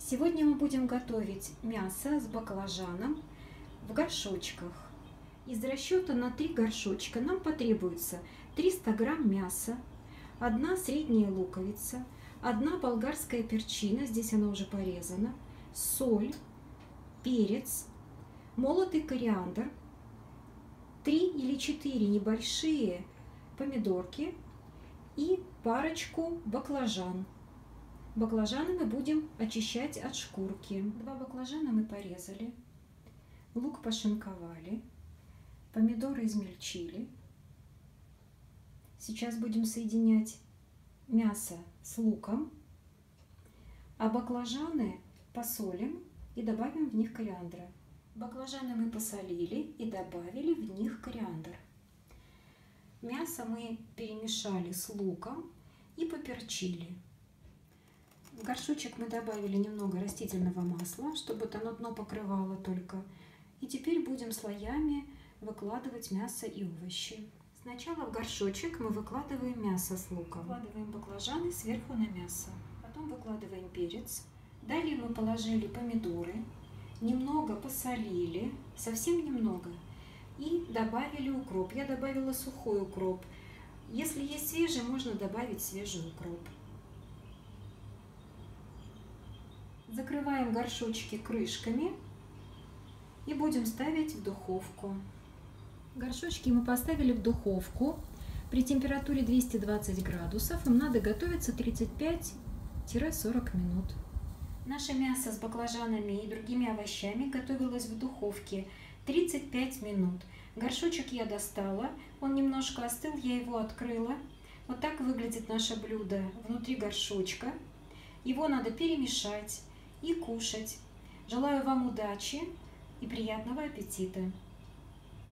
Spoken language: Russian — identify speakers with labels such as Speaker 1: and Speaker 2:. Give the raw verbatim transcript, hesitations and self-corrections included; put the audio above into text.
Speaker 1: Сегодня мы будем готовить мясо с баклажаном в горшочках. Из расчета на три горшочка нам потребуется триста грамм мяса, одна средняя луковица, одна болгарская перчина, здесь она уже порезана, соль, перец, молотый кориандр, три или четыре небольшие помидорки и парочку баклажан. Баклажаны мы будем очищать от шкурки. Два баклажана мы порезали, лук пошинковали, помидоры измельчили. Сейчас будем соединять мясо с луком, а баклажаны посолим и добавим в них кориандра. Баклажаны мы посолили и добавили в них кориандр. Мясо мы перемешали с луком и поперчили. В горшочек мы добавили немного растительного масла, чтобы оно дно покрывало только. И теперь будем слоями выкладывать мясо и овощи. Сначала в горшочек мы выкладываем мясо с луком. Выкладываем баклажаны сверху на мясо. Потом выкладываем перец. Далее мы положили помидоры. Немного посолили, совсем немного. И добавили укроп. Я добавила сухой укроп. Если есть свежий, можно добавить свежий укроп. Закрываем горшочки крышками и будем ставить в духовку. Горшочки мы поставили в духовку при температуре двести двадцать градусов. Им надо готовиться тридцать пять — сорок минут. Наше мясо с баклажанами и другими овощами готовилось в духовке тридцать пять минут. Горшочек я достала, он немножко остыл, я его открыла. Вот так выглядит наше блюдо внутри горшочка. Его надо перемешать и кушать. Желаю вам удачи и приятного аппетита!